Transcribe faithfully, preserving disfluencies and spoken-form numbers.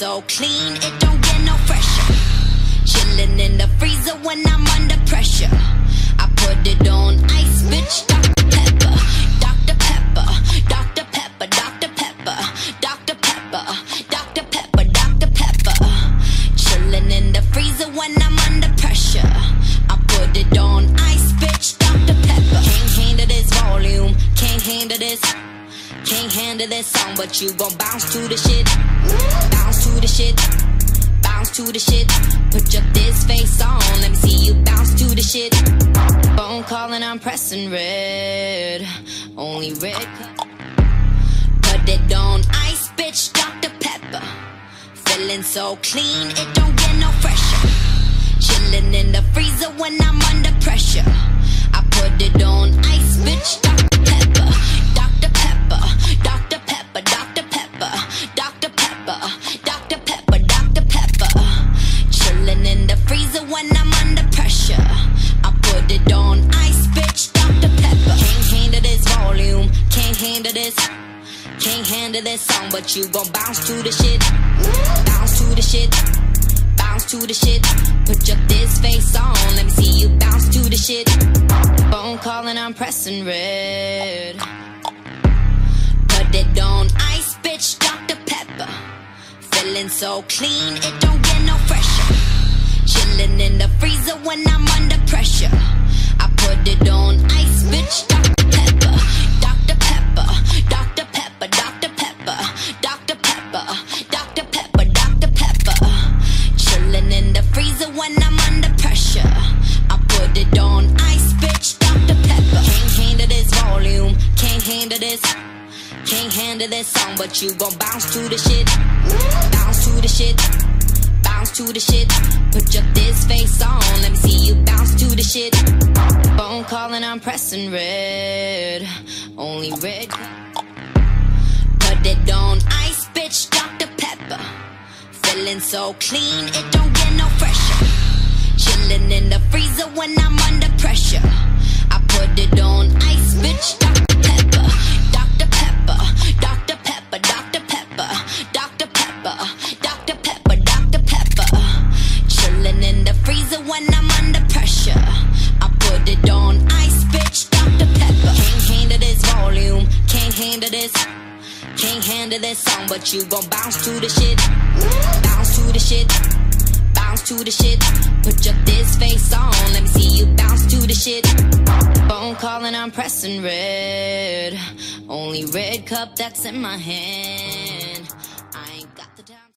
so clean, it don't get no fresher. Chillin' in the freezer when I'm under pressure. I put it on ice, bitch. Doctor Pepper, Doctor Pepper, Doctor Pepper, Doctor Pepper, Doctor Pepper, Doctor Pepper, Doctor Pepper. Chillin' in the freezer when I'm under pressure. I put it on ice, bitch. Doctor Pepper. Can't handle this volume, can't handle this. Can't handle this song, but you gon' bounce to the shit. Bounce to the shit. Bounce to the shit. Put your this face on, let me see you bounce to the shit. Phone calling, I'm pressing red. Only red. Put it on ice, bitch. Doctor Pepper. Feeling so clean, it don't get no fresher. Chillin' in the freezer when I'm under pressure. I put it on ice, bitch. Doctor Pepper. Doctor Pepper. Doctor Pepper. Doctor Pepper. Doctor Pepper. Doctor Pepper. Doctor Pepper. Chillin' in the freezer when I'm under pressure. I put it on ice, bitch. Doctor Pepper. Can't handle this volume. Can't handle this. Can't handle this song, but you gon' bounce to the shit. Bounce to the shit. Bounce to the shit. Put your this face on, let me see you bounce to the shit. Phone calling, I'm pressing red. Put it on ice, bitch. Doctor Pepper. Feeling so clean, it don't get no fresher. Chillin' in the freezer when I'm under pressure. I put it on ice, bitch. Doctor Pepper. Doctor Pepper. Doctor Pepper. Doctor Pepper. Doctor Pepper. Doctor Pepper. Doctor Pepper. Chillin' in the freezer when I'm under pressure. I put it on ice, bitch. Doctor Pepper. Can't handle this volume. Can't handle this. Can't handle this song, but you gon' bounce to the shit. Bounce to the shit. Bounce to the shit. Put your this face on, let me see you bounce to the shit. Phone calling, I'm pressing red. Only red. Put it on ice, bitch. Doctor Pepper. Feeling so clean, it don't get no fresher. Chillin' in the freezer when I'm under pressure. I put it on ice, bitch. Doctor Pepper. Doctor Pepper. Doctor Pepper. Doctor Pepper. Doctor Pepper. Doctor Pepper. Doctor Pepper. Chillin' in the freezer when I'm under pressure. I put it on ice, bitch. Doctor Pepper. Can't handle this volume. Can't handle this. Can't handle this song, but you gon' bounce to the shit. Bounce to the shit. Bounce to the shit. Put your this face on, let me see you bounce to the shit. Phone calling, I'm pressing red. Only red cup that's in my hand.